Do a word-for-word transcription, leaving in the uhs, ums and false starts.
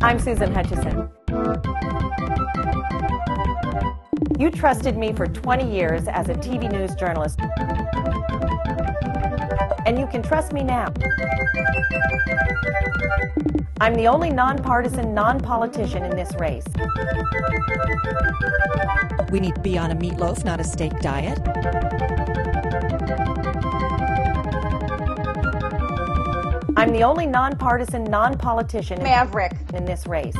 I'm Susan Hutchison. You trusted me for twenty years as a T V news journalist, and you can trust me now. I'm the only nonpartisan, non-politician in this race. We need to be on a meatloaf, not a steak diet. I'm the only nonpartisan, non-politician Maverick in this race.